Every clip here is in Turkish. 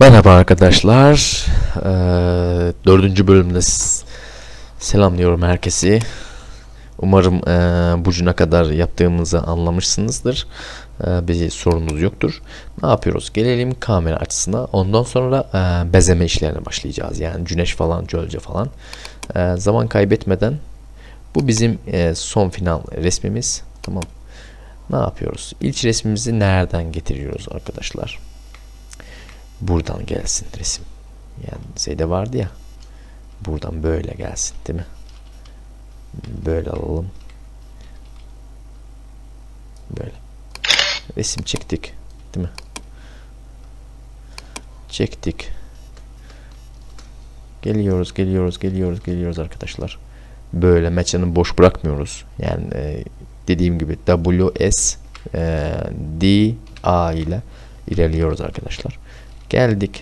Merhaba arkadaşlar. Dördüncü bölümde selamlıyorum herkesi. Umarım bucuna kadar yaptığımızı anlamışsınızdır. Bir sorunuz yoktur. Ne yapıyoruz? Gelelim kamera açısına. Ondan sonra bezeme işlerine başlayacağız. Yani güneş falan, gölge falan. Zaman kaybetmeden bu bizim son final resmimiz. Tamam. Ne yapıyoruz? İlk resmimizi nereden getiriyoruz arkadaşlar? Buradan gelsin resim. Yani şeyde vardı ya. Buradan böyle gelsin, değil mi? Böyle alalım. Böyle. Resim çektik, değil mi? Çektik. Geliyoruz arkadaşlar. Böyle meçhanı boş bırakmıyoruz. Yani dediğim gibi WS D A ile ilerliyoruz arkadaşlar. Geldik.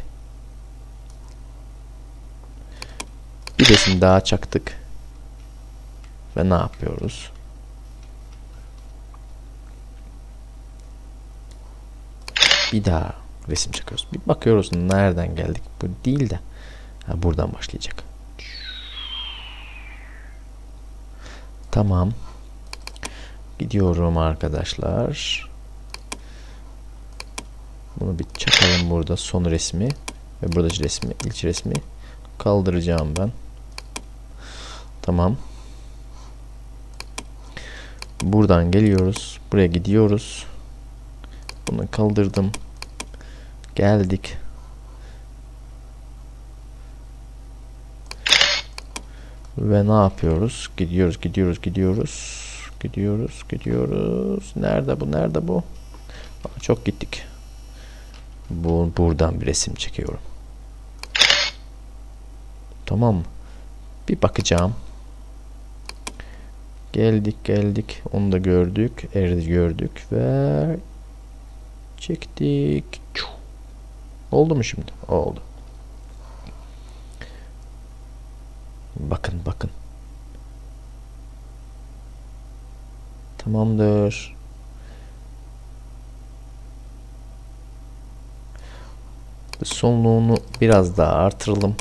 Bir resim daha çaktık. Ve ne yapıyoruz? Bir daha resim çakıyoruz. Bir bakıyoruz nereden geldik. Bu değil de buradan başlayacak. Tamam. Gidiyorum arkadaşlar. Bunu bir çakalım burada, son resmi ve buradaki resmi, ilk resmi kaldıracağım ben. Tamam. Buradan geliyoruz. Buraya gidiyoruz. Bunu kaldırdım. Geldik. Ve ne yapıyoruz? Gidiyoruz. Nerede bu? Çok gittik. Buradan bir resim çekiyorum. Tamam mı? Bir bakacağım. Geldik. Onu da gördük. Gördük ve çektik. Oldu mu şimdi? Oldu. Bakın. Tamamdır. Sonluğunu biraz daha artıralım.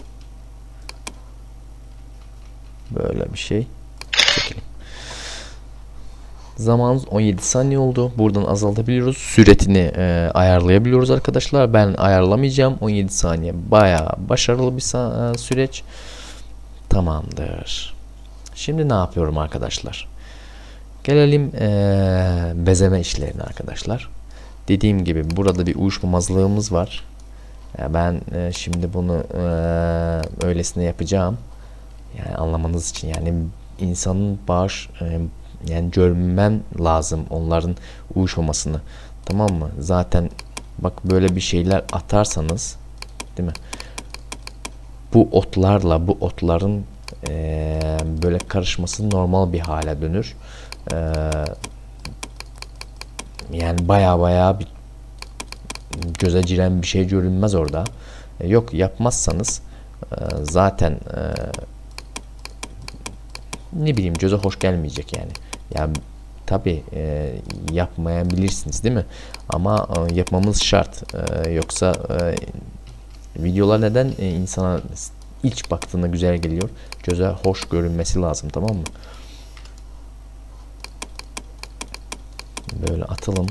Böyle bir şey. Çekelim. Zamanımız 17 saniye oldu. Buradan azaltabiliyoruz. Süretini ayarlayabiliyoruz arkadaşlar. Ben ayarlamayacağım. 17 saniye bayağı başarılı bir süreç. Tamamdır. Şimdi ne yapıyorum arkadaşlar? Gelelim bezeme işlerine arkadaşlar. Dediğim gibi burada bir uyuşmamazlığımız var. Ben şimdi bunu öylesine yapacağım. Yani anlamanız için, yani insanın yani görmem lazım onların uyuşmamasını. Tamam mı? Zaten bak, böyle bir şeyler atarsanız, değil mi? Bu otların böyle karışması normal bir hale dönür. Yani baya bir göze giren bir şey görünmez orada. Yok, yapmazsanız zaten ne bileyim, göze hoş gelmeyecek yani. Yani tabi yapmayabilirsiniz, değil mi? Ama yapmamız şart. Yoksa videolar neden insana ilk baktığında güzel geliyor? Göze hoş görünmesi lazım, tamam mı? Böyle atalım.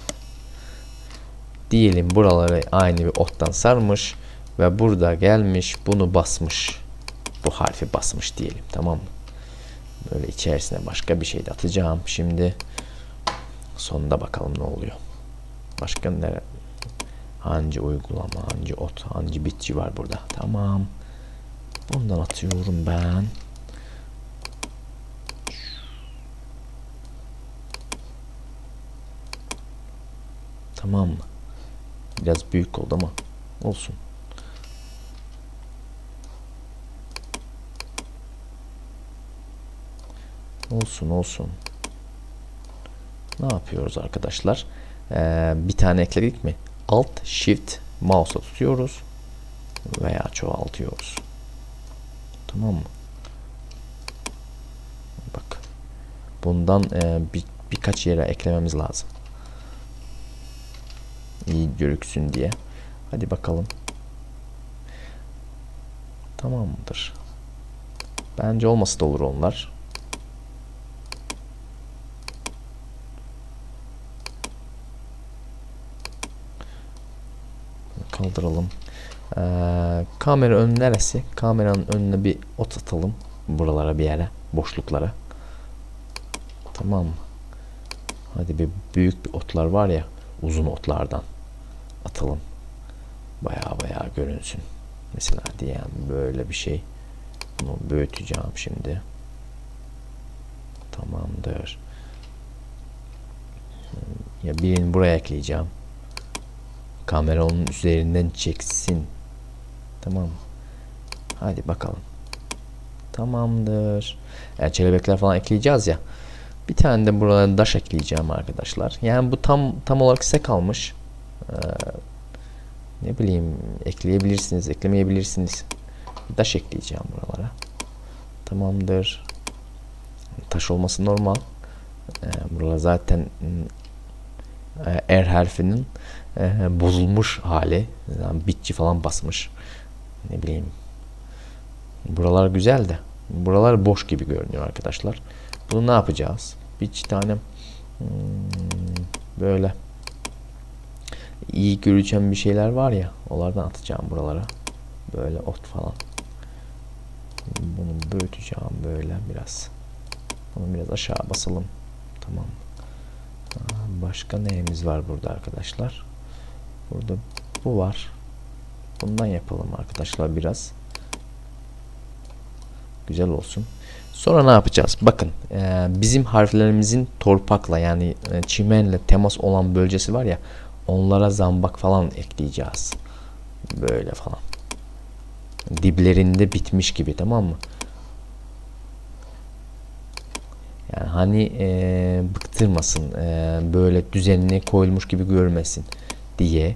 Diyelim buraları aynı bir ottan sarmış ve burada gelmiş bunu basmış. Bu harfi basmış diyelim, tamam mı? Böyle içerisine başka bir şey de atacağım. Şimdi sonunda bakalım ne oluyor. Başka ne? Hangi uygulama, hangi ot, hangi bitki var burada? Tamam. Bundan atıyorum ben. Tamam mı? Biraz büyük oldu ama olsun. Olsun. Ne yapıyoruz arkadaşlar? Bir tane ekledik mi? Alt Shift mouse'la tutuyoruz veya çoğaltıyoruz. Tamam mı? Bak. Bundan birkaç yere eklememiz lazım. İyi görüksün diye. Hadi bakalım. Tamam mıdır? Bence olması da olur onlar. Kaldıralım. Kamera önü neresi? Kameranın önüne bir ot atalım. Buralara bir yere. Boşluklara. Tamam mı? Hadi bir büyük bir otlar var ya. Uzun otlardan atalım. Baya görünsün. Mesela diyelim böyle bir şey. Bunu büyüteceğim şimdi. Tamamdır. Ya birini buraya ekleyeceğim. Kamera onun üzerinden çeksin. Tamam. Hadi bakalım. Tamamdır. Yani kelebekler falan ekleyeceğiz ya. Bir tane de buralara daş ekleyeceğim arkadaşlar. Yani bu tam olarak size kalmış. Ne bileyim, ekleyebilirsiniz, eklemeyebilirsiniz. Daş ekleyeceğim buralara. Tamamdır. Taş olması normal. Buralar zaten R harfinin bozulmuş hali. Yani bitçi falan basmış. Ne bileyim. Buralar güzel de. Buralar boş gibi görünüyor arkadaşlar. Bunu ne yapacağız? Bir tane böyle iyi göreceğim bir şeyler var ya. Onlardan atacağım buralara. Böyle ot falan. Bunu büyüteceğim böyle biraz. Bunu biraz aşağı basalım. Tamam. Başka neyimiz var burada arkadaşlar? Burada bu var. Bundan yapalım arkadaşlar biraz. Güzel olsun. Sonra ne yapacağız? Bakın bizim harflerimizin torpakla yani çimenle temas olan bölgesi var ya, onlara zambak falan ekleyeceğiz. Böyle falan. Diplerinde bitmiş gibi, tamam mı? Yani hani bıktırmasın, böyle düzenine koyulmuş gibi görmesin diye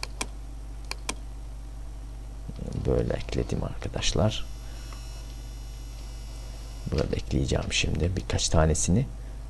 böyle ekledim arkadaşlar. Burada ekleyeceğim şimdi birkaç tanesini.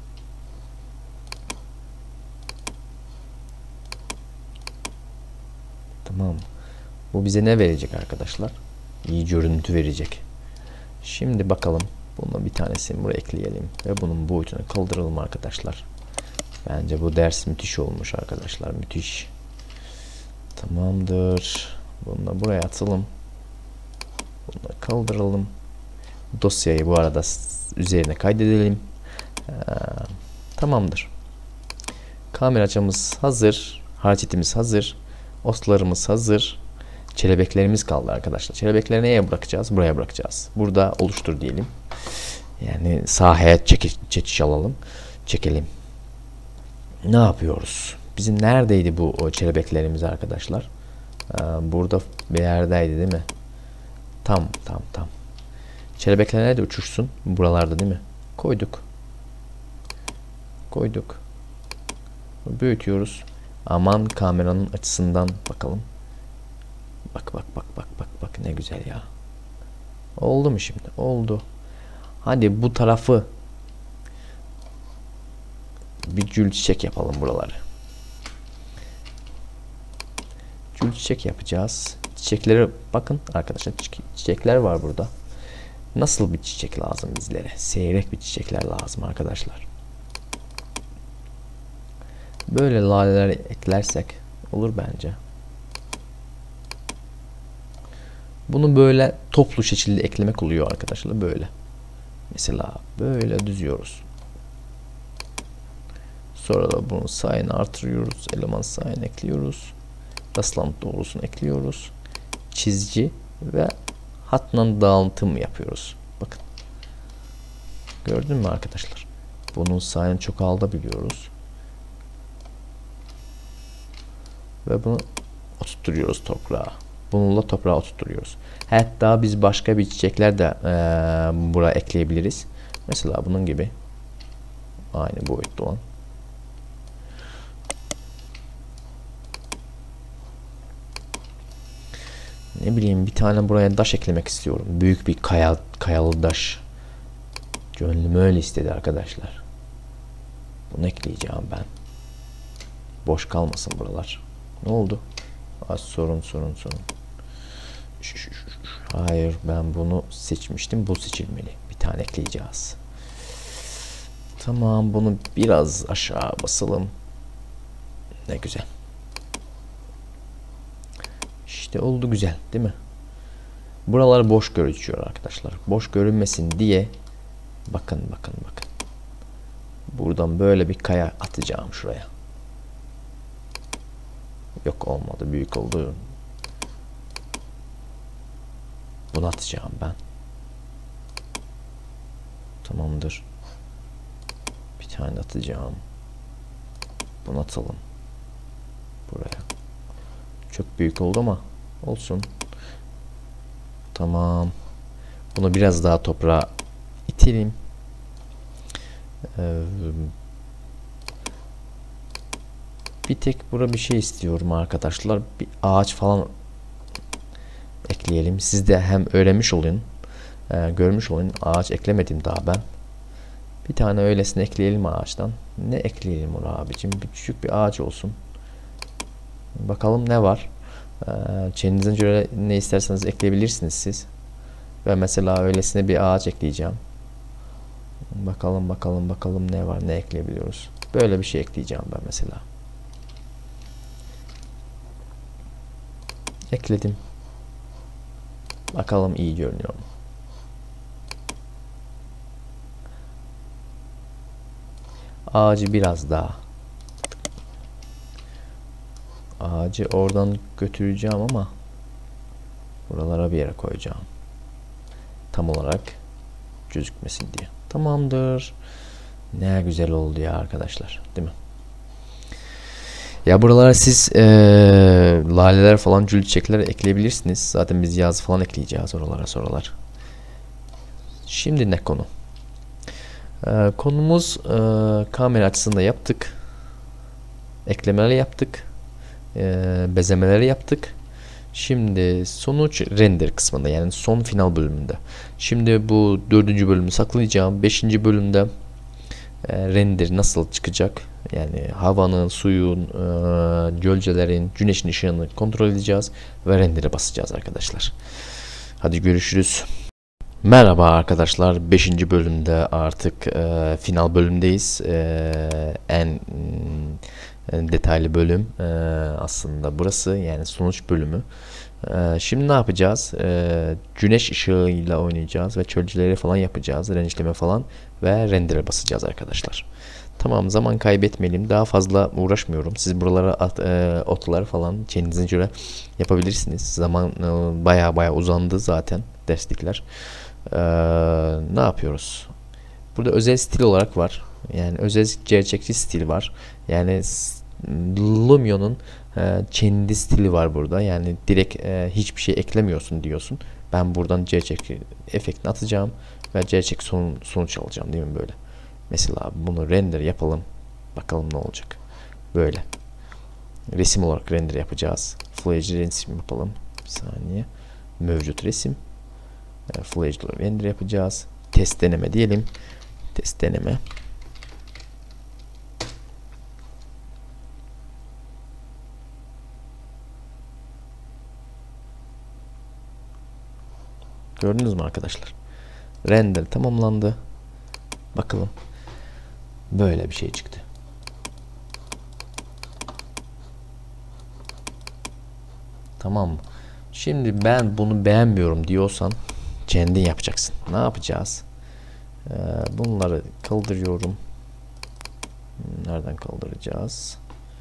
Tamam. Bu bize ne verecek arkadaşlar? İyi görüntü verecek. Şimdi bakalım. Bunun bir tanesini buraya ekleyelim ve bunun boyutunu kaldıralım arkadaşlar. Bence bu ders müthiş olmuş arkadaşlar. Müthiş. Tamamdır. Bunu da buraya atalım. Bunu da kaldıralım. Dosyayı bu arada üzerine kaydedelim. Tamamdır. Kamera açımız hazır. Harcetimiz hazır. Oslarımız hazır. Kelebeklerimiz kaldı arkadaşlar. Kelebekleri neye bırakacağız? Buraya bırakacağız. Burada oluştur diyelim. Yani sahaya çekiş alalım. Çekelim. Ne yapıyoruz? Bizim neredeydi bu kelebeklerimiz arkadaşlar? Burada bir yerdeydi değil mi? Tam. Kelebekler nerede uçuşsun? Buralarda değil mi? Koyduk. Büyütüyoruz. Aman kameranın açısından bakalım. Bak ne güzel ya. Oldu mu şimdi? Oldu. Hadi bu tarafı bir gül çiçek yapalım buraları. Gül çiçek yapacağız. Çiçekleri bakın arkadaşlar, çiçekler var burada. Nasıl bir çiçek lazım bizlere? Seyrek bir çiçekler lazım arkadaşlar. Böyle laleler eklersek olur bence. Bunu böyle toplu şekilde eklemek oluyor arkadaşlar, böyle. Mesela böyle düzüyoruz. Sonra da bunun sayını artırıyoruz. Eleman sayını ekliyoruz. Rastlantı doğrusunu ekliyoruz. Çizgi ve hatla dağıtım yapıyoruz. Bakın. Gördün mü arkadaşlar? Bunun sayını çoğaltabiliyoruz. Ve bunu oturtuyoruz toprağa. Bununla toprağa oturtuyoruz. Hatta biz başka bir çiçekler de buraya ekleyebiliriz. Mesela bunun gibi. Aynı boyutta olan. Ne bileyim, bir tane buraya taş eklemek istiyorum. Büyük bir kayalı taş. Gönlüm öyle istedi arkadaşlar. Bunu ekleyeceğim ben. Boş kalmasın buralar. Ne oldu? Az sorun. Hayır, ben bunu seçmiştim. Bu seçilmeli. Bir tane ekleyeceğiz. Tamam, bunu biraz aşağı basalım. Ne güzel. İşte oldu, güzel değil mi? Buralar boş gözüküyor arkadaşlar. Boş görünmesin diye bakın. Buradan böyle bir kaya atacağım şuraya. Yok, olmadı, büyük oldu. Bunu atacağım ben. Tamamdır. Bir tane atacağım. Bunu atalım. Buraya. Çok büyük oldu ama olsun. Tamam. Bunu biraz daha toprağa itelim. Bir tek burada bir şey istiyorum arkadaşlar. Bir ağaç falan ekleyelim. Siz de hem öğrenmiş olun, görmüş olun. Ağaç eklemedim daha ben. Bir tane öylesine ekleyelim ağaçtan. Ne ekleyelim oraya abicim? Bir küçük bir ağaç olsun. Bakalım ne var. Kendinize göre ne isterseniz ekleyebilirsiniz siz. Ve mesela öylesine bir ağaç ekleyeceğim. Bakalım ne var, ne ekleyebiliyoruz. Böyle bir şey ekleyeceğim ben mesela. Ekledim. Bakalım iyi görünüyor mu? Ağacı biraz daha. Ağacı oradan götüreceğim ama buralara bir yere koyacağım. Tam olarak gözükmesin diye. Tamamdır. Ne güzel oldu ya arkadaşlar, değil mi? Ya buralara siz laleler falan, gül çiçekleri ekleyebilirsiniz. Zaten biz yaz falan ekleyeceğiz oralara sonralar. Şimdi ne konu? Konumuz kamera açısında yaptık. Eklemeleri yaptık. Bezemeleri yaptık. Şimdi sonuç render kısmında, yani son final bölümünde. Şimdi bu 4. bölümü saklayacağım. 5. bölümde render nasıl çıkacak? Yani havanın, suyun, gölgelerin, güneşin ışığını kontrol edeceğiz ve render'e basacağız arkadaşlar. Hadi görüşürüz. Merhaba arkadaşlar. 5. bölümde artık final bölümdeyiz. En detaylı bölüm aslında burası, yani sonuç bölümü. Şimdi ne yapacağız? Güneş ışığıyla oynayacağız ve çölceleri falan yapacağız, renkleme falan ve render'e basacağız arkadaşlar. Tamam, zaman kaybetmeyelim, daha fazla uğraşmıyorum. Siz buralara otlar falan kendinize göre yapabilirsiniz. Zaman baya uzandı zaten derslikler. Ne yapıyoruz? Burada özel stil olarak var. Yani özel gerçekçi stil var. Yani Lumio'nun kendi stili var burada. Yani direkt hiçbir şey eklemiyorsun diyorsun. Ben buradan gerçek efektini atacağım ve gerçek sonuç alacağım, değil mi böyle? Mesela bunu render yapalım. Bakalım ne olacak. Böyle. Resim olarak render yapacağız. Flash resim yapalım. Bir saniye. Mevcut resim. Flash render yapacağız. Test deneme diyelim. Test deneme. Gördünüz mü arkadaşlar? Render tamamlandı. Bakalım. Böyle bir şey çıktı. Tamam mı? Şimdi ben bunu beğenmiyorum diyorsan kendin yapacaksın. Ne yapacağız? Bunları kaldırıyorum. Nereden kaldıracağız?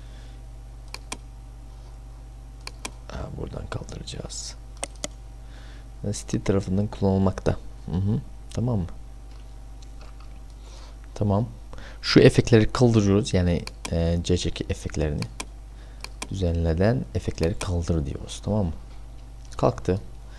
Buradan kaldıracağız. Stil tarafından kullanılmakta. Tamam mı? Tamam. Şu efektleri kaldırıyoruz. Yani CC efektlerini düzenleden efektleri kaldır diyoruz. Tamam mı? Kalktı.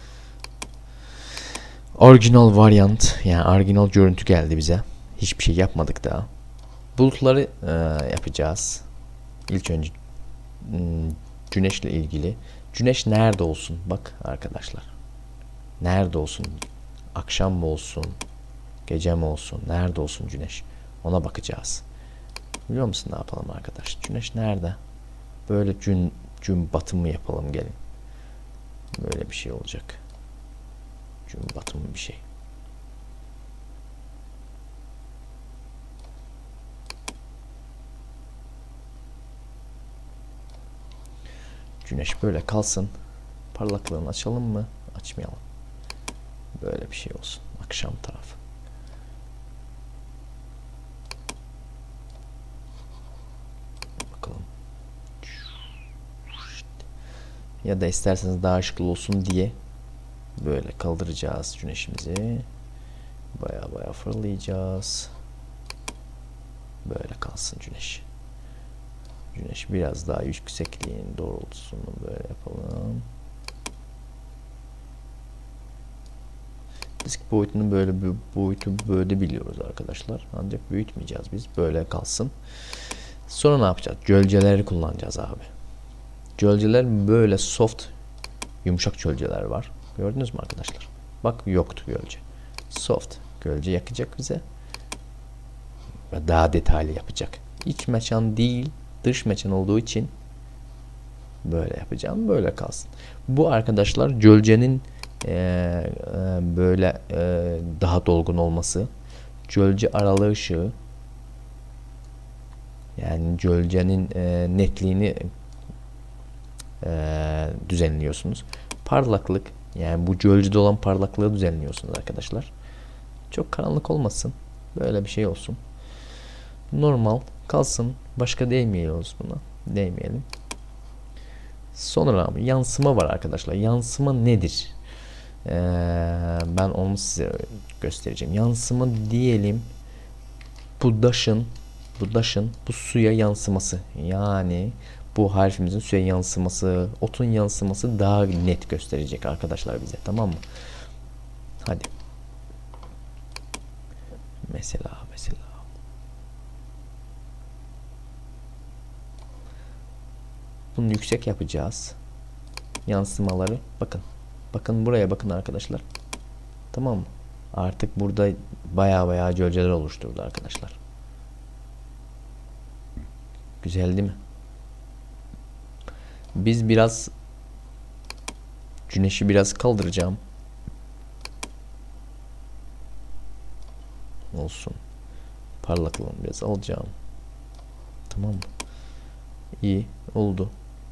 Orijinal variant, yani orijinal görüntü geldi bize. Hiçbir şey yapmadık daha. Bulutları yapacağız. İlk önce güneşle ilgili. Güneş nerede olsun? Bak arkadaşlar. Nerede olsun? Akşam mı olsun? Gece mi olsun? Nerede olsun güneş? Ona bakacağız. Biliyor musun ne yapalım arkadaş? Güneş nerede? Böyle gün batımı yapalım, gelin. Böyle bir bir şey olacak. Gün batımı bir şey. Güneş böyle kalsın. Parlaklığını açalım mı? Açmayalım. Böyle bir şey olsun. Akşam tarafı. Bakalım. Ya da isterseniz daha ışıklı olsun diye böyle kaldıracağız güneşimizi. Baya fırlayacağız. Böyle kalsın güneş. Güneş biraz daha yüksekliğin doğrultusunu böyle yapalım. Disk boyutunu böyle bir boyutu böyle biliyoruz arkadaşlar. Ancak büyütmeyeceğiz biz. Böyle kalsın. Sonra ne yapacağız? Gölgeleri kullanacağız abi. Gölgeler böyle soft, yumuşak gölgeler var. Gördünüz mü arkadaşlar? Bak yoktu gölge. Soft gölge yakacak bize. Ve daha detaylı yapacak. İç mekan değil, dış mekan olduğu için böyle yapacağım. Böyle kalsın. Bu arkadaşlar gölgenin böyle daha dolgun olması. Gölge aralığı ışığı. Yani gölgenin netliğini düzenliyorsunuz. Parlaklık, yani bu gölgede olan parlaklığı düzenliyorsunuz arkadaşlar. Çok karanlık olmasın. Böyle bir şey olsun. Normal kalsın. Başka değmiyoruz buna. Değmeyelim. Sonra yansıma var arkadaşlar. Yansıma nedir? Ben onu size göstereceğim. Yansıma diyelim bu suya yansıması. Yani bu harfimizin suya yansıması, otun yansıması daha net gösterecek arkadaşlar bize. Tamam mı? Hadi. Mesela. Bunu yüksek yapacağız. Yansımaları. Bakın buraya bakın arkadaşlar. Tamam mı? Artık burada baya gölgeler oluşturdu arkadaşlar. Güzel değil mi? Biz biraz güneşi biraz kaldıracağım. Olsun. Parlaklığını biraz alacağım. Tamam mı? İyi oldu.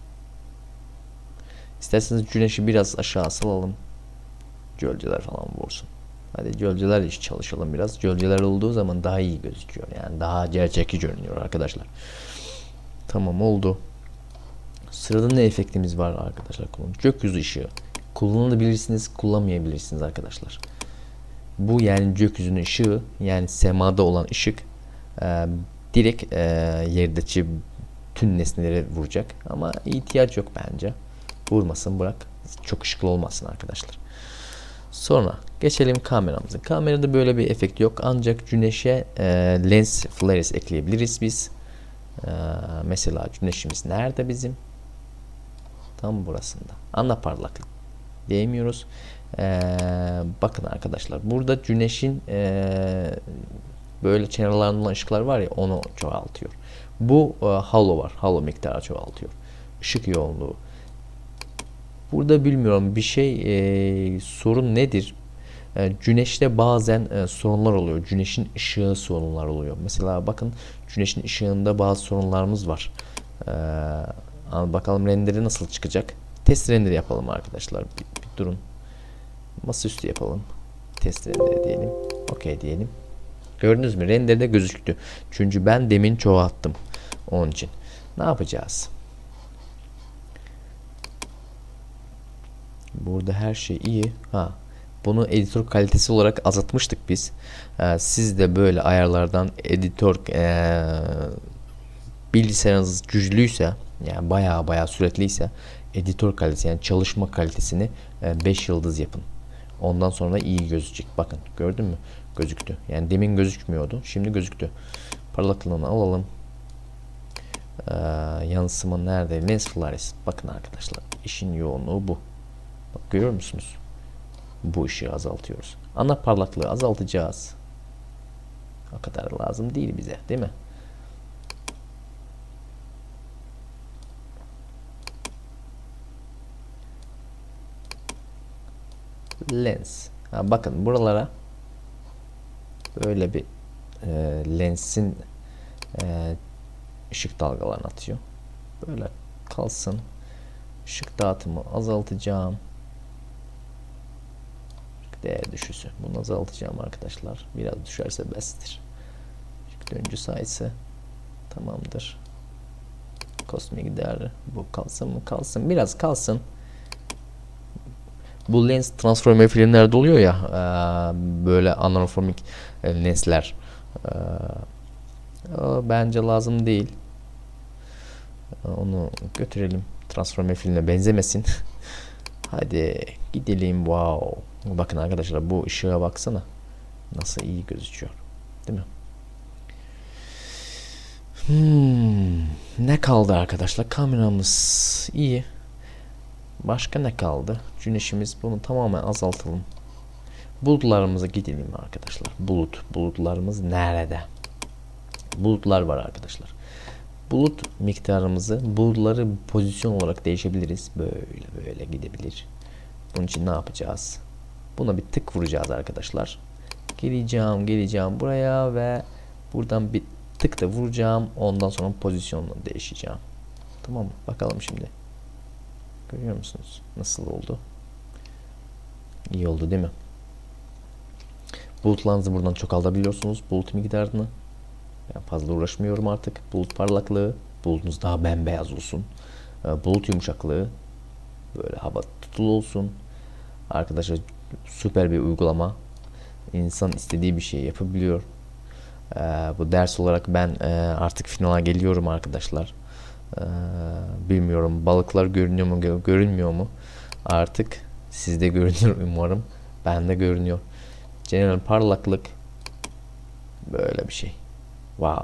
İsterseniz güneşi biraz aşağı salalım. Gölgeler falan vursun. Hadi gölgeler iş çalışalım biraz. Gölgeler olduğu zaman daha iyi gözüküyor. Yani daha gerçekçi görünüyor arkadaşlar. Tamam oldu. Sırada ne efektimiz var arkadaşlar? Gökyüzü ışığı. Kullanabilirsiniz, kullanmayabilirsiniz arkadaşlar. Bu yani gökyüzünün ışığı, yani semada olan ışık direkt yerdeki tüm nesneleri vuracak. Ama ihtiyaç yok bence. Vurmasın, bırak. Çok ışıklı olmasın arkadaşlar. Sonra geçelim kameramıza. Kamerada böyle bir efekt yok. Ancak güneşe lens flares ekleyebiliriz biz. Mesela güneşimiz nerede bizim? Tam burasında. Ana parlaklık diyemiyoruz. Bakın arkadaşlar. Burada güneşin böyle kenarlarında olan ışıklar var ya, onu çoğaltıyor. Bu halo var. Halo miktarı çoğaltıyor. Işık yoğunluğu. Burada bilmiyorum bir şey sorun nedir? Güneşte bazen sorunlar oluyor. Güneşin ışığı sorunlar oluyor. Mesela bakın güneşin ışığında bazı sorunlarımız var. Bakalım renderi nasıl çıkacak? Test render yapalım arkadaşlar. Bir durun. Masaüstü yapalım. Test render diyelim. OK diyelim. Gördünüz mü? Renderde gözüktü. Çünkü ben demin çoğalttım. Onun için. Ne yapacağız? Burada her şey iyi. Bunu editör kalitesi olarak azaltmıştık biz. Siz de böyle ayarlardan editör bilgisayarınız güçlüyse, yani baya süratliyse, editör kalitesi yani çalışma kalitesini 5 yıldız yapın. Ondan sonra iyi gözükecek. Bakın gördün mü? Gözüktü. Yani demin gözükmüyordu. Şimdi gözüktü. Parlaklığını alalım. Yansıma nerede? Lens flares. Bakın arkadaşlar. İşin yoğunluğu bu. Bak, görüyor musunuz? Bu ışığı azaltıyoruz. Ana parlaklığı azaltacağız. O kadar lazım değil bize, değil mi? Lens. Ha, bakın buralara böyle bir lensin ışık dalgalarını atıyor. Böyle kalsın. Işık dağıtımı azaltacağım. Değer düşüşü. Bunu azaltacağım arkadaşlar. Biraz düşerse besttir. Işık döngü sayısı tamamdır. Kosmik değeri bu kalsın mı? Kalsın. Biraz kalsın. Bu lens transformer filmlerde oluyor ya, böyle anamorfik lensler. Bence lazım değil. Onu götürelim. Transformer filmine benzemesin. Hadi gidelim. Wow. Bakın arkadaşlar, bu ışığa baksana. Nasıl iyi gözüküyor. Değil mi? Ne kaldı arkadaşlar? Kameramız iyi. Başka ne kaldı? Güneşimiz, bunu tamamen azaltalım. Bulutlarımıza gidelim arkadaşlar. Bulutlarımız nerede? Bulutlar var arkadaşlar. Bulut miktarımızı, bulutları pozisyon olarak değişebiliriz. Böyle gidebilir. Bunun için ne yapacağız? Buna bir tık vuracağız arkadaşlar. Geleceğim buraya ve buradan bir tık da vuracağım. Ondan sonra pozisyonunu değişeceğim. Tamam mı? Bakalım şimdi. Görüyor musunuz? Nasıl oldu? İyi oldu değil mi? Bulutlarınızı buradan çoğaltabiliyorsunuz. Bulut miktarını. Ben fazla uğraşmıyorum artık. Bulut parlaklığı. Bulutunuz daha bembeyaz olsun. Bulut yumuşaklığı. Böyle hava tutulu olsun. Arkadaşlar süper bir uygulama. İnsan istediği bir şey yapabiliyor. Bu ders olarak ben artık finala geliyorum arkadaşlar. Bilmiyorum, balıklar görünüyor mu görünmüyor mu? Artık sizde görünüyor umarım. Bende görünüyor. Genel parlaklık böyle bir şey. Wow.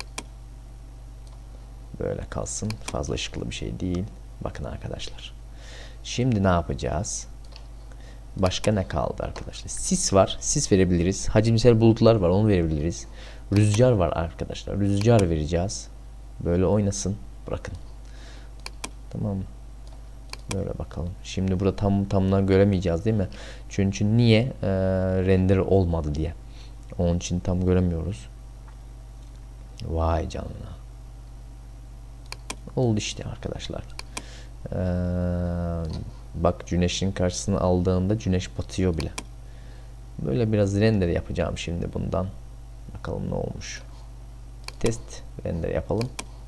Böyle kalsın. Fazla ışıklı bir şey değil. Bakın arkadaşlar. Şimdi ne yapacağız? Başka ne kaldı arkadaşlar? Sis var. Sis verebiliriz. Hacimsel bulutlar var. Onu verebiliriz. Rüzgar var arkadaşlar. Rüzgar vereceğiz. Böyle oynasın. Bırakın. Tamam mı? Böyle bakalım. Şimdi burada tamına göremeyeceğiz değil mi? Çünkü niye? Render olmadı diye. Onun için tam göremiyoruz. Vay canına. Oldu işte arkadaşlar. Bak, güneşin karşısına aldığında güneş batıyor bile. Böyle biraz render yapacağım şimdi bundan. Bakalım ne olmuş. Test render yapalım.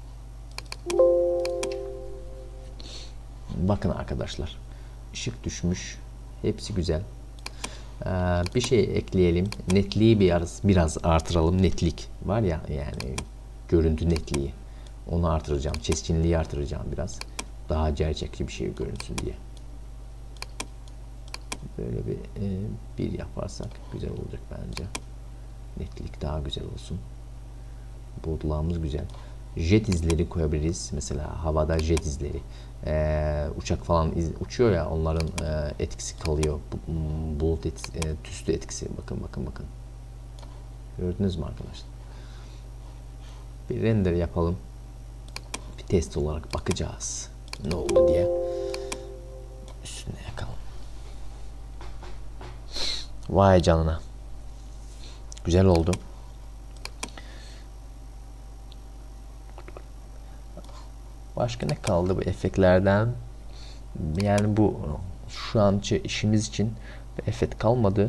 Bakın arkadaşlar. Işık düşmüş. Hepsi güzel. Bir şey ekleyelim. Netliği biraz artıralım. Netlik var ya, yani görüntü netliği. Onu artıracağım. Keskinliği artıracağım biraz. Daha gerçekçi bir şey görünsün diye. Böyle bir yaparsak güzel olacak bence. Netlik daha güzel olsun. Bulutlarımız güzel. Jet izleri koyabiliriz. Mesela havada jet izleri. Uçak falan uçuyor ya, onların etkisi kalıyor. Bulut tüslü etkisi. Bakın. Gördünüz mü arkadaşlar? Bir render yapalım. Bir test olarak bakacağız. Ne oldu diye. Üstüne yakalım. Vay canına. Güzel oldu. Başka ne kaldı bu efektlerden? Yani bu şu anki işimiz için bir efekt kalmadı.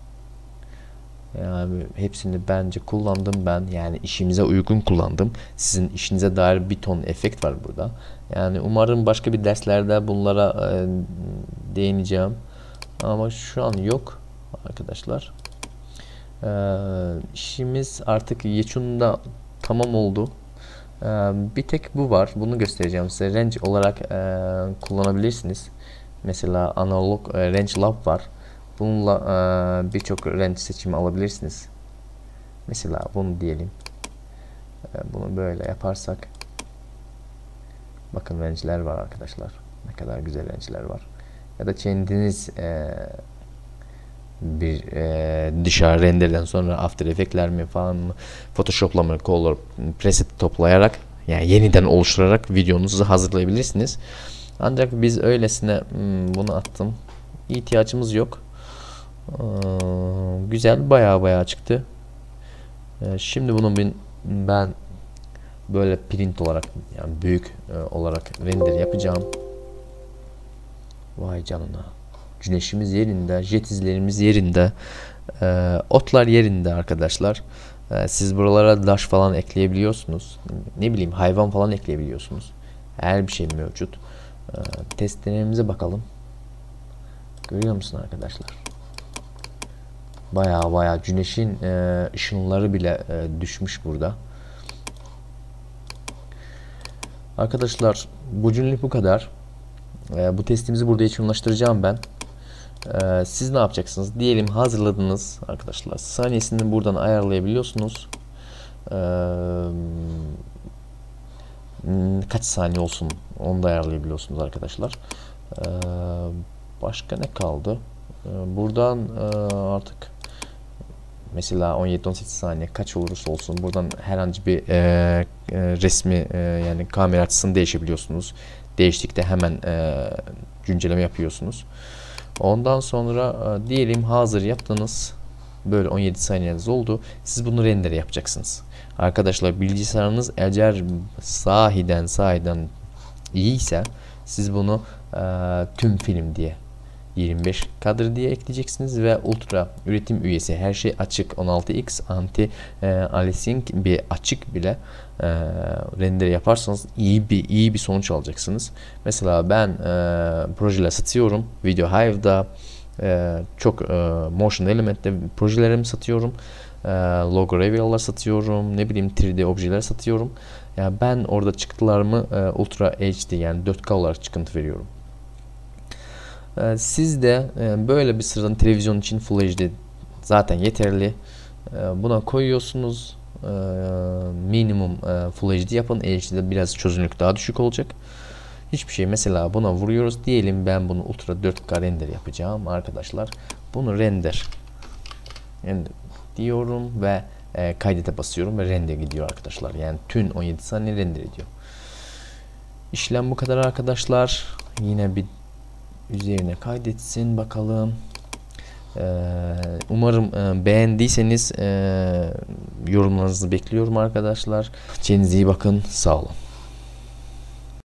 Yani hepsini bence kullandım ben. Yani işimize uygun kullandım. Sizin işinize dair bir ton efekt var burada. Yani umarım başka bir derslerde bunlara değineceğim. Ama şu an yok arkadaşlar. İşimiz artık Yeçun'da tamam oldu. Bir tek bu var. Bunu göstereceğim size. Range olarak kullanabilirsiniz. Mesela analog range lab var. Bununla birçok range seçimi alabilirsiniz. Mesela bunu diyelim. Bunu böyle yaparsak, bakın range'ler var arkadaşlar. Ne kadar güzel range'ler var. Ya da kendiniz bir dışarı renderden sonra After Effects'ler mi falan mı, Photoshop'la mı, Color preset toplayarak, yani yeniden oluşturarak videonuzu hazırlayabilirsiniz. Ancak biz öylesine bunu attım. İhtiyacımız yok. Güzel, baya çıktı. Şimdi bunu ben böyle print olarak, yani büyük olarak render yapacağım. Vay canına. Güneşimiz yerinde, jet izlerimiz yerinde, otlar yerinde arkadaşlar. Siz buralara daş falan ekleyebiliyorsunuz. Ne bileyim, hayvan falan ekleyebiliyorsunuz. Her bir şey mevcut. Testlerimize bakalım. Görüyor musun arkadaşlar? Baya güneşin ışınları bile düşmüş burada. Arkadaşlar bugünlük bu kadar. Bu testimizi burada yakınlaştıracağım ben. Siz ne yapacaksınız? Diyelim hazırladınız arkadaşlar. Saniyesini buradan ayarlayabiliyorsunuz. Kaç saniye olsun onu da ayarlayabiliyorsunuz arkadaşlar. Başka ne kaldı? Buradan artık mesela 17-18 saniye kaç olursa olsun buradan herhangi bir resmi yani kamera açısını değişebiliyorsunuz. Değiştikte hemen güncelleme yapıyorsunuz. Ondan sonra diyelim hazır yaptınız. Böyle 17 saniyeniz oldu. Siz bunu render yapacaksınız. Arkadaşlar bilgisayarınız eğer sahiden iyiyse siz bunu tüm film diye 25 kadr diye ekleyeceksiniz ve ultra üretim üyesi, her şey açık 16x anti aliasing bir açık bile render yaparsanız iyi bir sonuç alacaksınuz. Mesela ben projeler satıyorum. Video Hive'da çok Motion Element'te projelerimi satıyorum. Logo reveal'lar satıyorum. Ne bileyim 3D objeler satıyorum. Yani ben orada çıktılarımı Ultra HD yani 4K olarak çıkıntı veriyorum. Siz de böyle bir sıradan televizyon için Full HD zaten yeterli. Buna koyuyorsunuz. Minimum Full HD yapın. HD'de biraz çözünürlük daha düşük olacak. Hiçbir şey, mesela buna vuruyoruz. Diyelim ben bunu Ultra 4K render yapacağım arkadaşlar. Bunu render diyorum ve kaydete basıyorum ve render gidiyor arkadaşlar. Yani tüm 17 saniye render ediyor. İşlem bu kadar arkadaşlar. Yine bir üzerine kaydetsin bakalım. Umarım beğendiyseniz yorumlarınızı bekliyorum arkadaşlar. Kendinize iyi bakın. Sağ olun.